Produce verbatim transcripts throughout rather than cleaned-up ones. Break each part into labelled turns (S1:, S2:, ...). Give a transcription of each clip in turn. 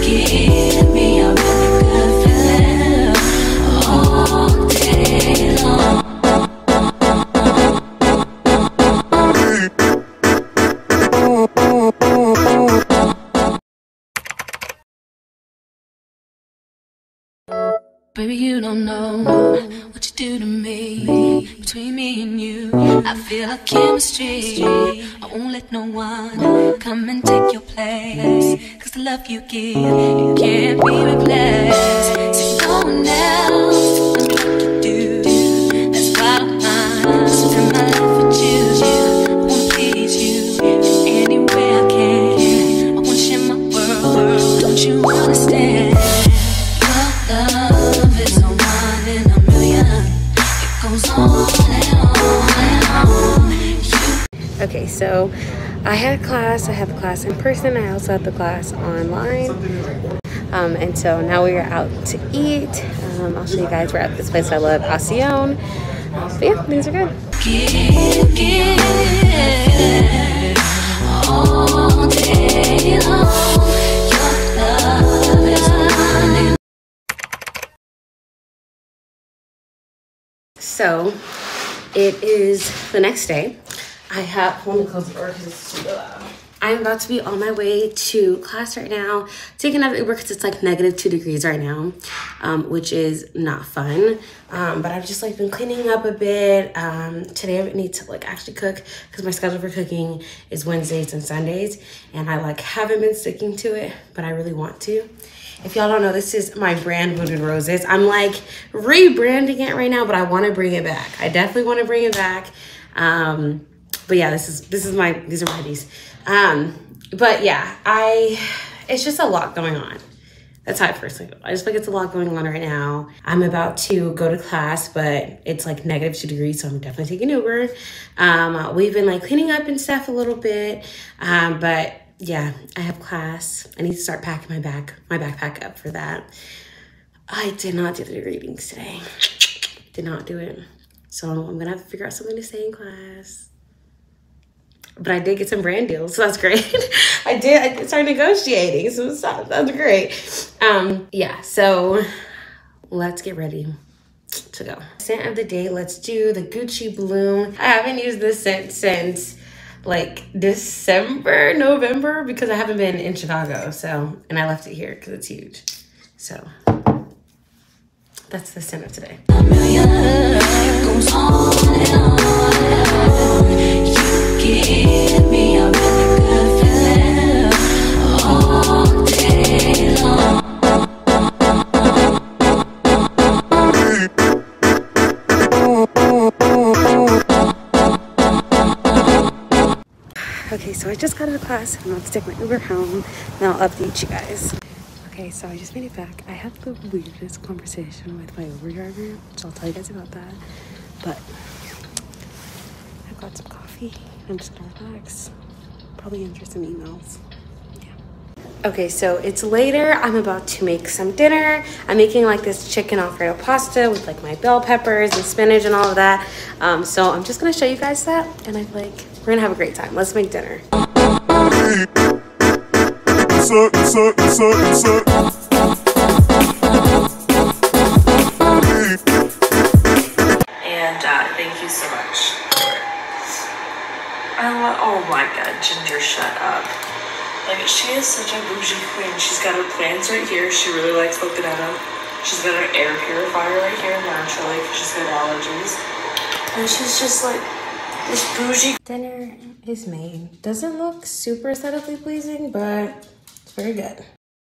S1: give me a really good feeling all day long. Baby, you don't know what you do to me. Between me and you, I feel like chemistry. I won't let no one come and take your place, 'cause the love you give, it can't be replaced. See, no one else can do like you do. That's why I'm mine. Spend my life with you. I wanna please you in any way I can. I wanna share my world. Don't you understand? Your love is a one in a million. It goes on and on and on. You
S2: Okay, so I had a class. I have a class in person. I also have the class online. Um, and so now we are out to eat. Um, I'll show you guys. We're at this place I love, Asion. Uh, but yeah, things are good.
S1: give, give all day long. Your love is running.
S2: So it is the next day. I have, let me close the door because it's super loud. I'm about to be on my way to class right now. Taking another Uber because it's like negative two degrees right now, um, which is not fun. Um, but I've just like been cleaning up a bit. Um, today I need to like actually cook because my schedule for cooking is Wednesdays and Sundays. And I like haven't been sticking to it, but I really want to. If y'all don't know, this is my brand, Wounded Roses. I'm like rebranding it right now, but I want to bring it back. I definitely want to bring it back. Um, but yeah, this is this is my these are my hoodies. Um, but yeah, I it's just a lot going on. That's how I personally feel. I just feel like it's a lot going on right now. I'm about to go to class, but it's like negative two degrees, so I'm definitely taking Uber. Um, we've been like cleaning up and stuff a little bit, um, but yeah, I have class. I need to start packing my bag, my backpack up for that. I did not do the readings today. Did not do it. So I'm gonna have to figure out something to say in class. But I did get some brand deals, so that's great. I did, I started negotiating, so that's, that's great. Um, yeah, so let's get ready to go. Scent of the day, let's do the Gucci Bloom. I haven't used this scent since like December, November, because I haven't been in Chicago, so, and I left it here because it's huge. So that's the scent of today.
S1: Give me a really good feeling all day long.
S2: Okay, so I just got out of class. I'm about to take my Uber home. Now I'll update you guys. Okay, so I just made it back. I had the weirdest conversation with my Uber driver, which I'll tell you guys about that. But I've got some coffee. I'm just gonna relax. Probably answer some emails. Yeah. Okay, so it's later. I'm about to make some dinner. I'm making like this chicken Alfredo pasta with like my bell peppers and spinach and all of that. Um, so I'm just gonna show you guys that, and I'm like, we're gonna have a great time. Let's make dinner.
S3: What's up, what's up, what's up, what's up?
S4: And uh, thank you so much for it. I love, oh my god, Ginger, shut up. Like, she is such a bougie queen. She's got her plants right here. She really likes looking at them. She's got her air purifier right here naturally because she's got allergies. And she's just like this bougie.
S2: Dinner is made. Doesn't look super aesthetically pleasing, but it's very good.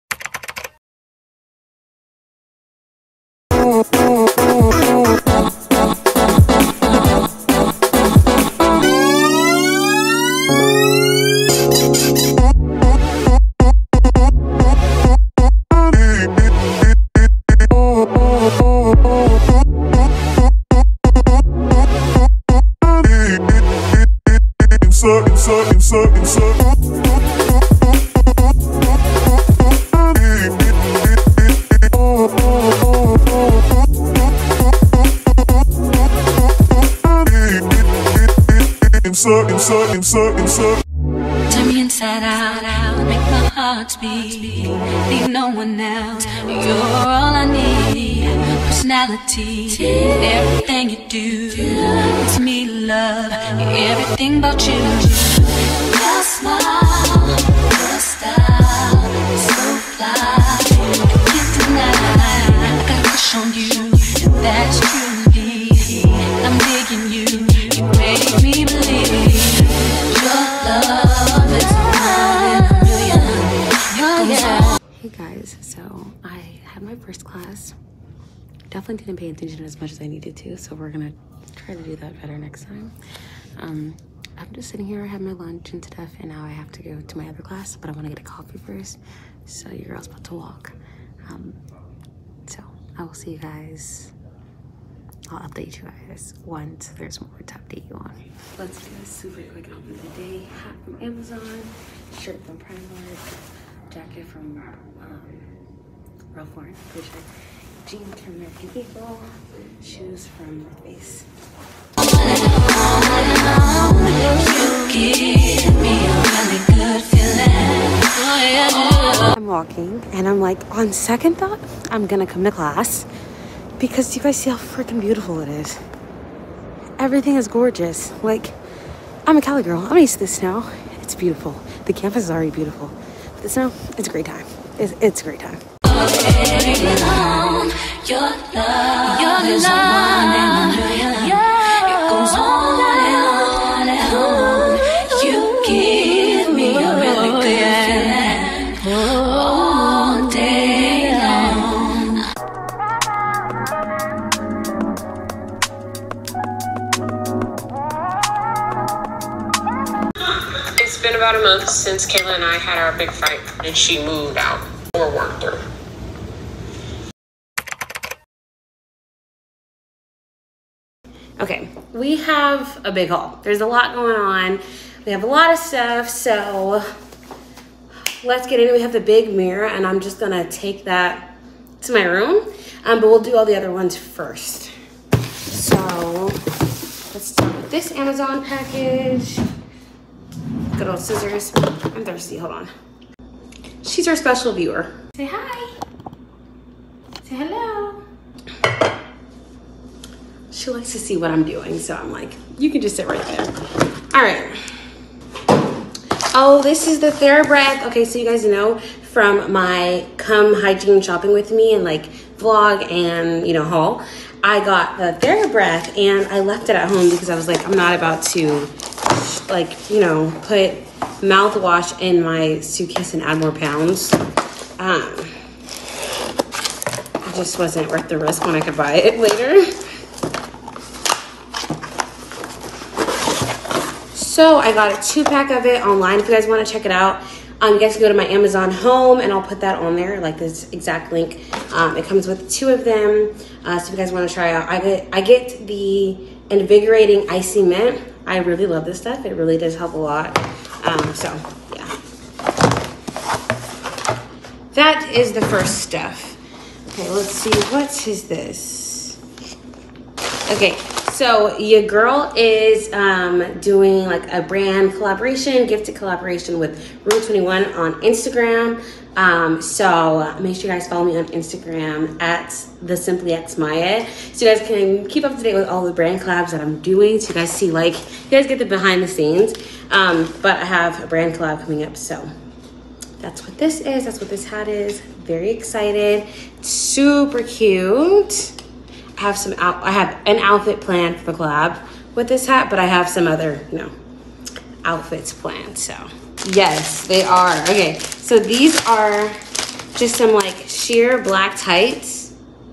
S3: Insert, insert, insert, insert. Insert, insert, insert, insert.
S1: Turn me inside out, out, make my heart heartbeat. Leave no one else. You're all I need. Personality, everything you do makes me love everything about you. Your smile, your style, so fly. I can't deny. I got a crush on you, and that's truly. I'm digging you. You make me believe your love is one in a million. Oh, yeah.
S2: Hey guys, so I had my first class. Definitely didn't pay attention as much as I needed to, so we're gonna try to do that better next time. Um, I'm just sitting here, I had my lunch and stuff, and now I have to go to my other class, but I want to get a coffee first. So your girl's about to walk. Um, so I will see you guys. I'll update you guys once there's more to update you on. Let's do a super quick outfit of the day. Hat from Amazon, shirt from Primark, jacket from um, Ralph Lauren, blue shirt, jeans from American Eagle, shoes from North Face. I'm walking and I'm like, on second thought, I'm gonna come to class because you guys see how freaking beautiful it is. Everything is gorgeous. Like, I'm a Cali girl. I'm used to the snow. It's beautiful. The campus is already beautiful. But the snow, it's a great time. It's, it's a great time.
S1: Your love, your love, it goes on and on and on. You give me a really good feeling all day long.
S5: It's been about a month since Kayla and I had our big fight, and she moved out or worked her.
S2: Okay, we have a big haul. There's a lot going on. We have a lot of stuff, so let's get into it. We have the big mirror, and I'm just gonna take that to my room, um, but we'll do all the other ones first. So let's start with this Amazon package. Good old scissors. I'm thirsty, hold on. She's our special viewer. Say hi. Say hello. She likes to see what I'm doing, so I'm like, you can just sit right there. All right. Oh, this is the TheraBreath. Okay, so you guys know from my come hygiene shopping with me and like vlog and, you know, haul, I got the TheraBreath and I left it at home because I was like, I'm not about to like, you know, put mouthwash in my suitcase and add more pounds. Um, it just wasn't worth the risk when I could buy it later. So I got a two pack of it online. If you guys want to check it out, um, you guys can go to my Amazon home and I'll put that on there, like this exact link. Um, it comes with two of them. Uh, so if you guys want to try out, I get, I get the Invigorating Icy Mint. I really love this stuff. It really does help a lot. Um, so yeah. That is the first stuff. Okay, let's see, what is this? Okay. So your girl is um, doing like a brand collaboration, gifted collaboration with Rule twenty-one on Instagram. Um, so make sure you guys follow me on Instagram at the Simply X Maya, so you guys can keep up to date with all the brand collabs that I'm doing. So you guys see, like, you guys get the behind the scenes. Um, but I have a brand collab coming up, so that's what this is. That's what this hat is. Very excited. Super cute. I have some out, I have an outfit planned for the collab with this hat, but I have some other, you know, outfits planned. So yes, they are. Okay, so these are just some like sheer black tights.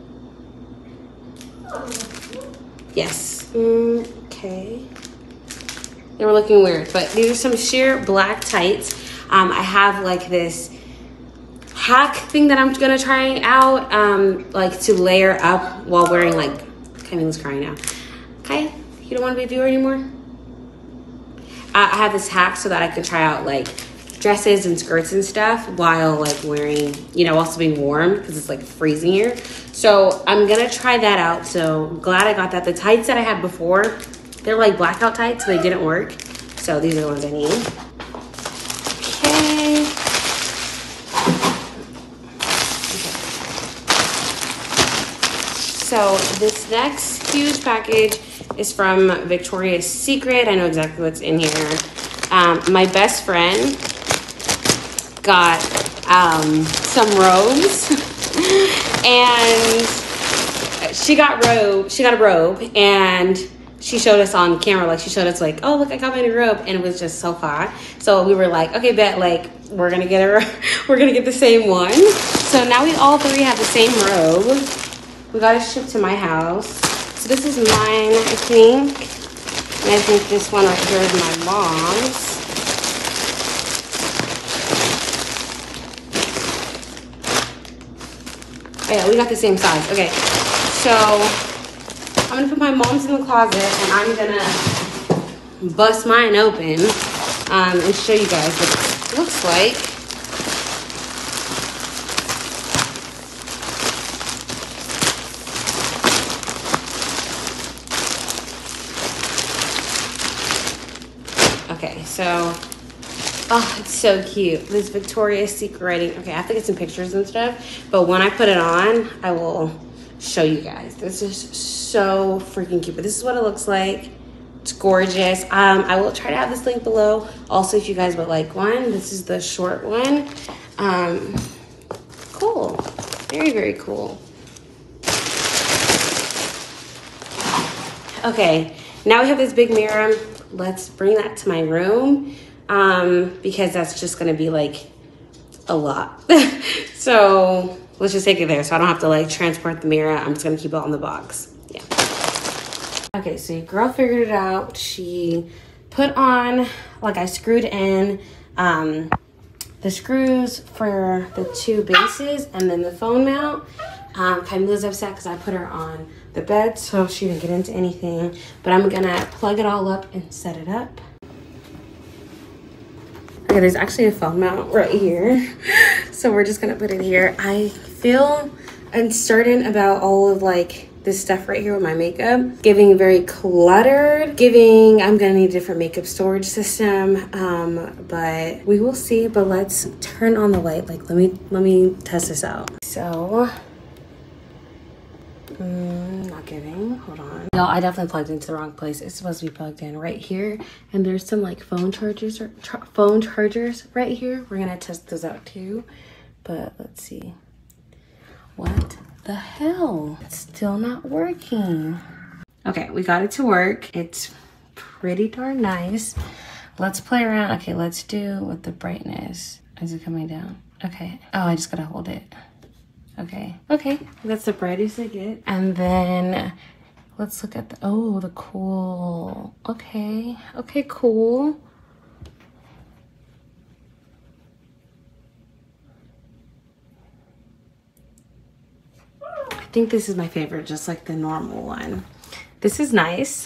S2: Yes. Mm, okay. They were looking weird, but these are some sheer black tights. Um, I have like this hack thing that I'm gonna try out, um, like to layer up while wearing like, Kylie's crying now. Okay, you don't wanna be a viewer anymore? I, I have this hack so that I can try out like dresses and skirts and stuff while like wearing, you know, also being warm because it's like freezing here. So I'm gonna try that out. So glad I got that. The tights that I had before, they're like blackout tights, so they didn't work. So these are the ones I need. Okay. so this next huge package is from Victoria's Secret. I know exactly what's in here. Um, my best friend got um, some robes, and she got robe. She got a robe, and she showed us on camera. Like she showed us, like, oh look, I got my new robe, and it was just so far. So we were like, okay, bet, like we're gonna get her. We're gonna get the same one. So now we all three have the same robe. We got it shipped to my house. So this is mine, I think. And I think this one right here is my mom's. Oh yeah, we got the same size. Okay, so I'm gonna put my mom's in the closet and I'm gonna bust mine open um, and show you guys what it looks like. Okay, so, oh, it's so cute. This Victoria's Secret writing. Okay, I have to get some pictures and stuff, but when I put it on, I will show you guys. This is so freaking cute, but this is what it looks like. It's gorgeous. Um, I will try to have this link below. Also, if you guys would like one, this is the short one. Um, cool. Very, very cool. Okay, now we have this big mirror. Let's bring that to my room um, because that's just gonna be like a lot. So let's just take it there so I don't have to like transport the mirror. I'm just gonna keep it on the box. Yeah. Okay, so your girl figured it out. She put on, like I screwed in um, the screws for the two bases and then the phone mount. Um, Camila's upset because I put her on the bed so she didn't get into anything, but I'm gonna plug it all up and set it up. Okay, there's actually a phone mount right here, so we're just gonna put it here. I feel uncertain about all of like this stuff right here with my makeup, giving very cluttered, giving I'm gonna need a different makeup storage system, um but we will see. But let's turn on the light. Like let me let me test this out. So Mm, not giving. Hold on. Y'all, I definitely plugged into the wrong place. It's supposed to be plugged in right here. And there's some like phone chargers or char phone chargers right here. We're gonna test those out too. But let's see. What the hell? It's still not working. Okay, we got it to work. It's pretty darn nice. Let's play around. Okay, let's do with the brightness. Is it coming down? Okay. Oh, I just gotta hold it. Okay, okay, that's the brightest I get. And then let's look at the, oh, the cool. Okay, okay, cool. I think this is my favorite, just like the normal one. This is nice.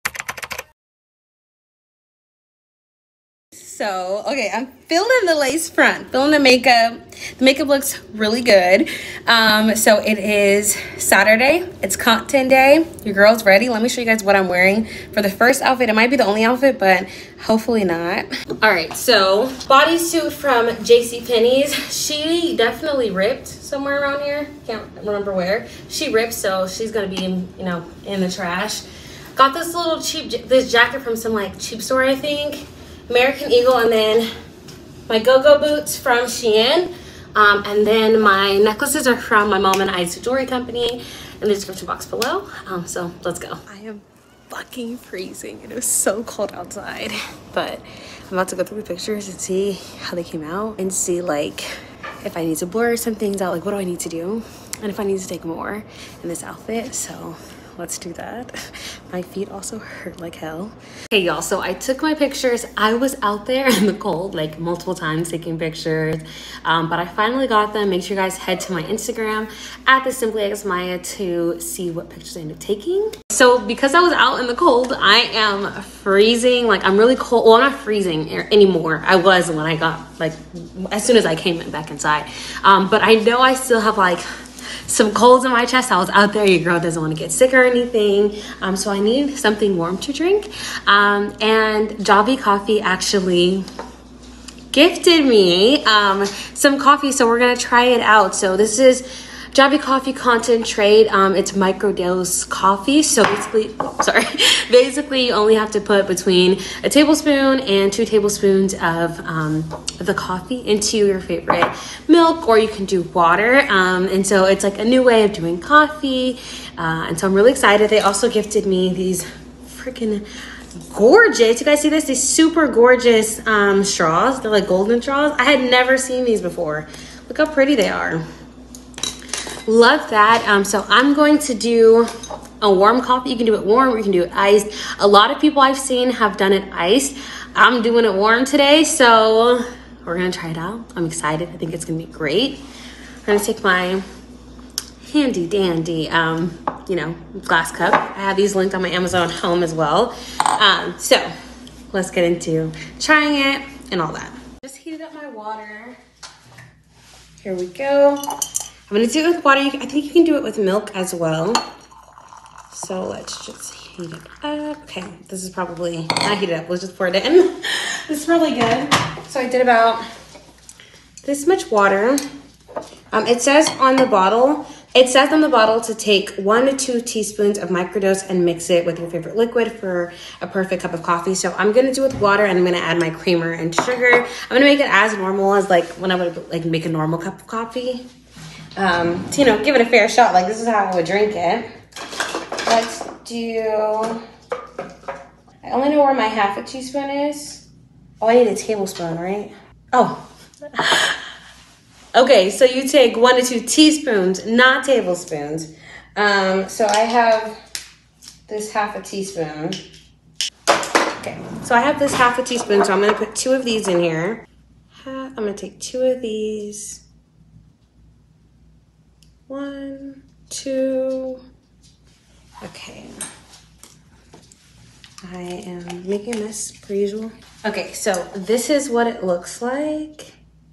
S2: So, okay, I'm filling the lace front, filling the makeup. The makeup looks really good. Um, so it is Saturday. It's content day. Your girl's ready. Let me show you guys what I'm wearing for the first outfit. It might be the only outfit, but hopefully not. All right, so bodysuit from JCPenney's. She definitely ripped somewhere around here. Can't remember where. She ripped, so she's gonna be, you know, in the trash. Got this little cheap, this jacket from some like cheap store, I think. American Eagle, and then my go-go boots from Shein, um, and then my necklaces are from my mom and I's jewelry company in the description box below. Um, so let's go. I am fucking freezing. It is so cold outside, but I'm about to go through the pictures and see how they came out and see like if I need to blur some things out, like what do I need to do, and if I need to take more in this outfit. So let's do that. My feet also hurt like hell. Hey y'all, so I took my pictures. I was out there in the cold like multiple times taking pictures, um, but I finally got them. Make sure you guys head to my Instagram at the Simply X Maya to see what pictures I ended up taking. So because I was out in the cold, I am freezing. Like I'm really cold. Well, I'm not freezing anymore. I was when I got like, as soon as I came back inside. Um, but I know I still have like some colds in my chest. I was out there. Your girl doesn't want to get sick or anything, um, so I need something warm to drink. Um, and Javy Coffee actually gifted me um, some coffee, so we're gonna try it out. So this is Javy Coffee Concentrate. Um, it's microdose coffee. So basically, oh, sorry, basically you only have to put between a tablespoon and two tablespoons of um, the coffee into your favorite milk, or you can do water. Um, and so it's like a new way of doing coffee. Uh, and so I'm really excited. They also gifted me these freaking gorgeous, you guys see this? These super gorgeous um, straws. They're like golden straws. I had never seen these before. Look how pretty they are. Love that. Um, so I'm going to do a warm coffee. You can do it warm or you can do it iced. A lot of people I've seen have done it iced. I'm doing it warm today, so we're gonna try it out. I'm excited. I think it's gonna be great. I'm gonna take my handy dandy, um, you know, glass cup. I have these linked on my Amazon home as well. Um, so let's get into trying it and all that. Just heated up my water. Here we go. I'm gonna do it with water. I think you can do it with milk as well. So let's just heat it up. Okay, this is probably not heated up. Let's just pour it in. This is probably good. So I did about this much water. Um, it says on the bottle, it says on the bottle to take one to two teaspoons of microdose and mix it with your favorite liquid for a perfect cup of coffee. So I'm gonna do it with water and I'm gonna add my creamer and sugar. I'm gonna make it as normal as like when I would like make a normal cup of coffee. Um, to, you know, give it a fair shot. Like this is how I would drink it. Let's do, I only know where my half a teaspoon is. Oh, I need a tablespoon, right? Oh. Okay, so you take one to two teaspoons, not tablespoons. Um, so I have this half a teaspoon. Okay, so I have this half a teaspoon, so I'm gonna put two of these in here. I'm gonna take two of these. One, two. Okay. I am making this per usual. Okay, so this is what it looks like.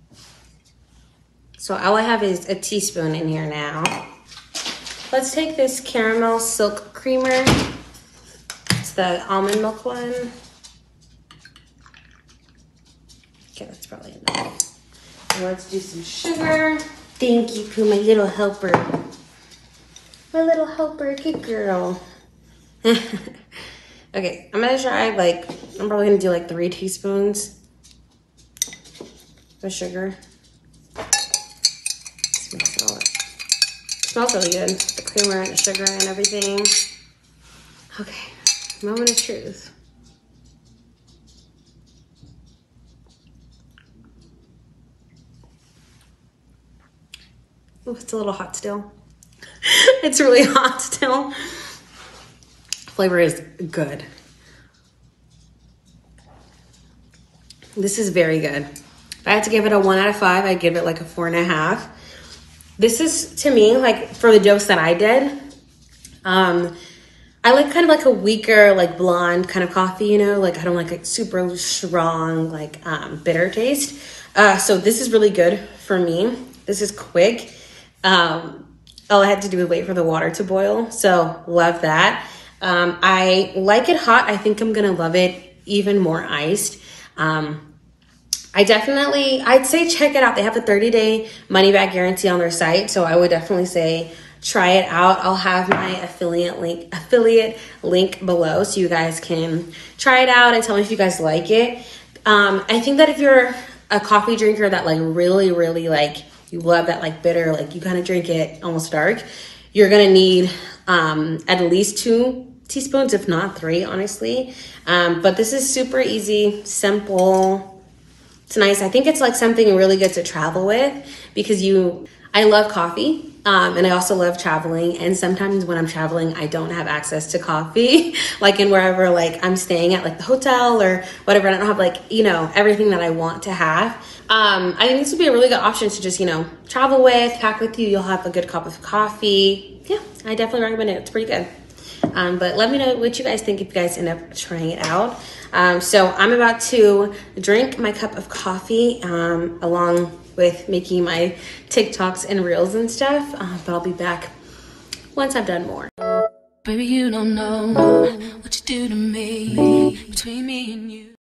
S2: So all I have is a teaspoon in here now. Let's take this caramel silk creamer. It's the almond milk one. Okay, that's probably enough. And let's do some sugar. Thank you, Pooh, my little helper. My little helper, good girl. Okay, I'm gonna try like, I'm probably gonna do like three teaspoons of sugar. Let's mix it all up. It smells really good. The creamer and the sugar and everything. Okay, moment of truth. Oh, it's a little hot still. It's really hot still. Flavor is good. This is very good. If I had to give it a one out of five, I'd give it like a four and a half. This is, to me, like for the dose that I did, um, I like kind of like a weaker, like blonde kind of coffee, you know, like I don't like a super strong, like um, bitter taste. Uh, so this is really good for me. This is quick. Um, all I had to do was wait for the water to boil. So love that. Um, I like it hot. I think I'm going to love it even more iced. Um, I definitely, I'd say check it out. They have a thirty day money back guarantee on their site. So I would definitely say try it out. I'll have my affiliate link, affiliate link below so you guys can try it out and tell me if you guys like it. Um, I think that if you're a coffee drinker that like really, really like, you love that like bitter, like you kind of drink it almost dark, you're gonna need um, at least two teaspoons, if not three, honestly. Um, but this is super easy, simple. It's nice. I think it's like something really good to travel with because you, I love coffee. Um, and I also love traveling. And sometimes when I'm traveling, I don't have access to coffee, like in wherever like I'm staying at like the hotel or whatever. I don't have like, you know, everything that I want to have. Um, I think this would be a really good option to just, you know, travel with, pack with you. You'll have a good cup of coffee. Yeah, I definitely recommend it. It's pretty good. Um, but let me know what you guys think if you guys end up trying it out. Um, so I'm about to drink my cup of coffee um, along with making my TikToks and reels and stuff. Uh, but I'll be back once I've done more.
S1: Baby, you don't know what you do to me, between me and you.